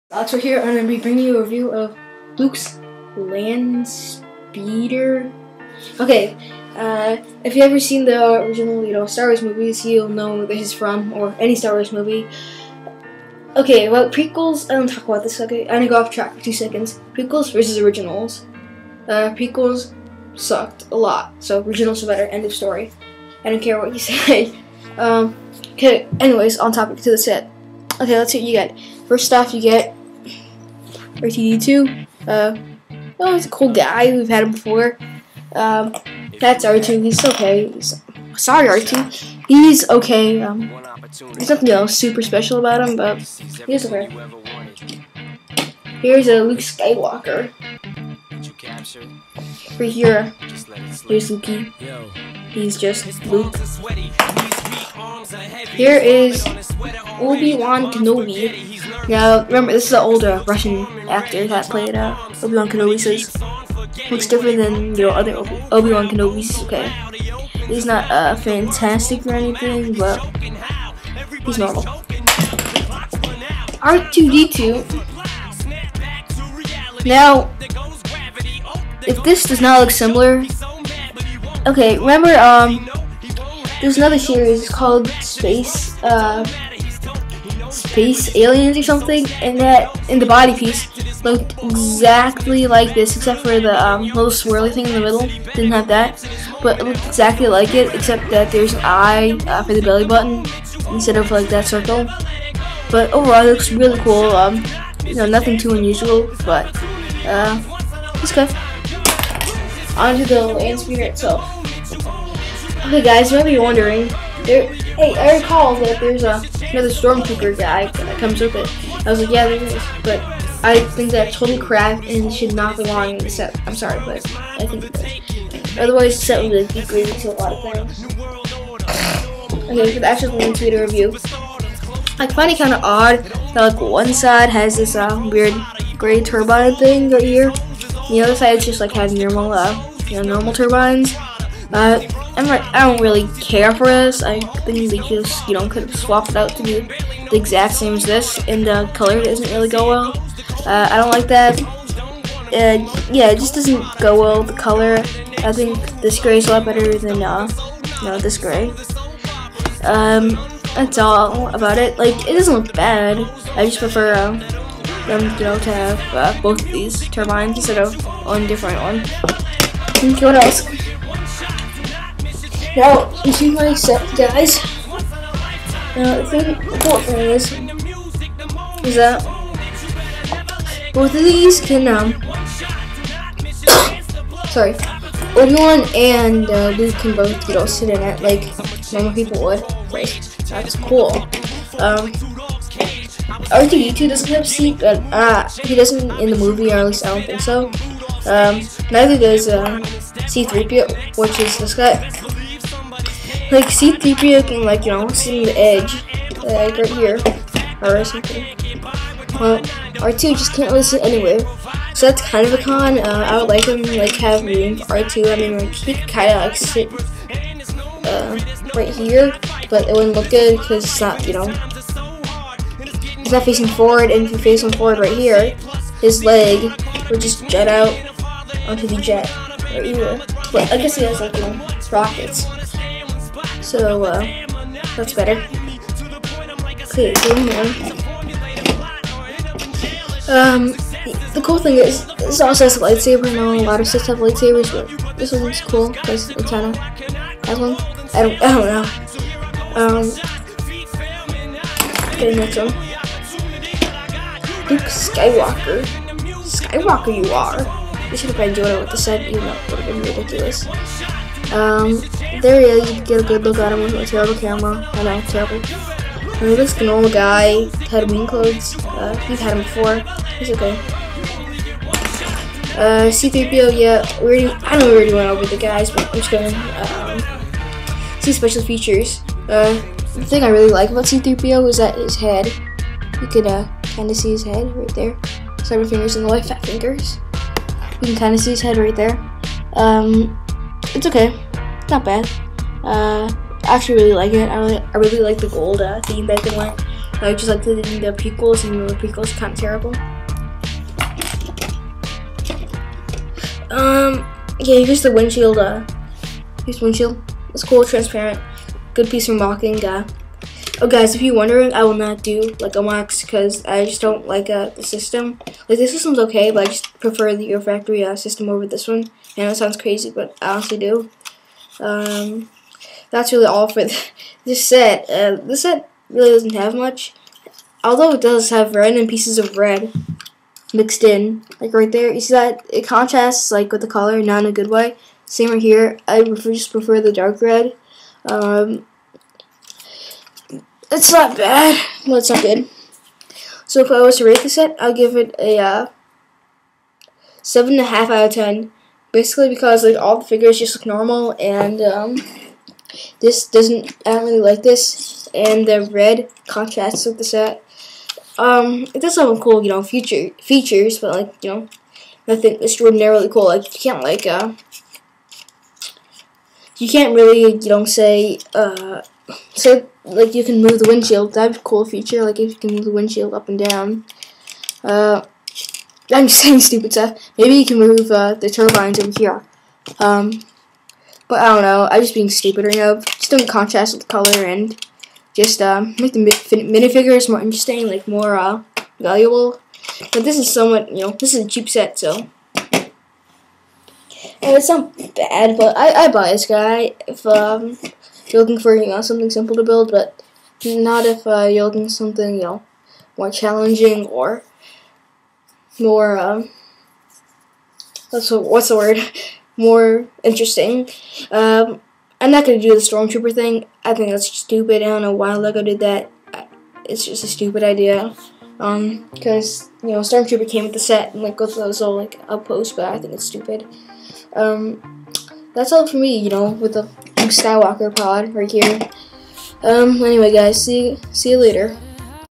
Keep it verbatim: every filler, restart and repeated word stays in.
Alex, we're here, and I'm going to be bringing you a review of Luke's Land Speeder. Okay, uh, if you've ever seen the original, you know, Star Wars movies, you'll know where this is from, or any Star Wars movie. Okay, about prequels, I don't talk about this, okay? I'm going to go off track for two seconds. Prequels versus originals. Uh, prequels sucked a lot, so originals are better, end of story. I don't care what you say. um, okay, anyways, on topic to the set. Okay, let's see what you get. First off, you get R two D two. Uh, oh, he's a cool guy. We've had him before. Um, that's R two. He's okay. He's, sorry, R two. He's okay. Um, there's nothing else super special about him, but he's okay. Here's a Luke Skywalker. Right here, here's Lukey. He's just Luke. Here is Obi-Wan Kenobi. Now, remember, this is an older Russian actor that played uh, Obi-Wan Kenobi, so he looks different than, you know, other Obi-Wan Kenobis. Okay, he's not uh, fantastic or anything, but he's normal. R two D two. Now, if this does not look similar, okay, remember, um, there's another series called Space, uh, Space Aliens or something, and that, in the body piece, looked exactly like this, except for the, um, little swirly thing in the middle. Didn't have that, but it looked exactly like it, except that there's an eye, uh, for the belly button, instead of, like, that circle. But overall, it looks really cool. Um, you know, nothing too unusual, but, uh, it's good. On to the Land Speeder itself. Okay, guys, maybe you're wondering, there, hey, I recall that there's a, another Stormtrooper guy that comes with it. I was like, yeah, there is, but I think that's totally crap and should not belong in the set. I'm sorry, but I think it does. Otherwise, the set would be degraded to a lot of things. Okay, for the actual Land Speeder review, I find it kind of odd that, like, one side has this uh, weird gray turbine thing right here. The other side is just like having normal, uh, you know, normal turbines. Uh, I'm right, I don't really care for this. I think they just, you know, could have swapped it out to be the exact same as this, and the color doesn't really go well. Uh, I don't like that. Uh, yeah, it just doesn't go well with the color. I think this gray is a lot better than, uh, you know, this gray. Um, that's all about it. Like, it doesn't look bad. I just prefer, um, them, you know, to have uh, both of these turbines instead of one different one. Okay, what else? Now, into my set, guys. Now, the thing, the cool thing is, is that both of these can, um, sorry, Obi-Wan and uh, Luke can both, you know, sit in it like normal people would. Like, that's cool. Um, R two D two doesn't have a seat, but uh, he doesn't in the movie, or at least I don't think so. Um, neither does uh, C three P O, which is this guy. Like, C three P O can, like, you know, sit on the edge, like right here, or something. Well, R two just can't really sit anywhere, so that's kind of a con. Uh, I would like him to, like, have room for R two. I mean, like, he could kind of, like, sit uh, right here, but it wouldn't look good because it's not, you know, he's not facing forward, and if you face him forward right here, his leg would just jet out onto the jet right here. But I guess he has, like, you know, rockets. So, uh, that's better. Okay, moving on. Um, the cool thing is, this also has a lightsaber. I know a lot of sets have lightsabers, but this one's cool because it kind of has one. I don't, I don't know. Um, okay, next one. Luke Skywalker. Skywalker you are. They should have been doing it with the set, even though it would have been ridiculous. Um, there he is. You can get a good look at him with a terrible camera. I know, terrible. And he looks like a normal guy. Had wing clothes. Uh, we've had him before. He's okay. Uh, C three P O, yeah. We already, I know we already went over the guys, but I'm just gonna um, see special features. Uh, the thing I really like about C three P O is that his head. You could uh, kind of see his head right there. Seven fingers in the white fat fingers. You can kind of see his head right there. Um, it's okay, not bad. Uh, I actually really like it. I really, I really like the gold uh, theme that they went I just like the, the prequels, even though the prequels are kind of terrible. Um, yeah, here's the windshield. Uh, here's windshield. It's cool, transparent, good piece of marketing. Uh, oh, guys, if you're wondering, I will not do like a wax because I just don't like uh the system. Like the system's okay, but I just prefer the Euro Factory uh, system over this one. I know it sounds crazy, but I honestly do. Um, that's really all for th this set. Uh, this set really doesn't have much, although it does have random pieces of red mixed in, like right there. You see that it contrasts like with the color, not in a good way. Same right here. I prefer, just prefer the dark red. Um, it's not bad, but it's not good. So if I was to rate the set, I'll give it a uh, seven and a half out of ten. Basically because like all the figures just look normal, and um, this doesn't. I don't really like this, and the red contrasts with the set. Um, it does have some cool, you know, feature features, but like, you know, nothing extraordinarily cool. Like you can't like uh, you can't really, you know, say uh, say like you can move the windshield. That'd be a cool feature. Like if you can move the windshield up and down. Uh, I'm just saying stupid stuff. Maybe you can move uh, the turbines over here. Um, but I don't know. I'm just being stupid right now. Just doing contrast with the color and just um, make the minifigures more interesting, like more uh, valuable. But this is somewhat, you know, this is a cheap set, so. And it's not bad, but I, I buy this guy if um, you're looking for, you know, something simple to build, but not if uh, you're looking for something, you know, more challenging or more, um, what's, what's the word, more interesting. Um, I'm not going to do the Stormtrooper thing. I think that's stupid. I don't know why LEGO did that. It's just a stupid idea. Um, because, you know, Stormtrooper came with the set and, like, goes to those little, like, outposts, but I think it's stupid. Um, that's all for me, you know, with the Luke Skywalker pod right here. Um, anyway, guys, see, see you later.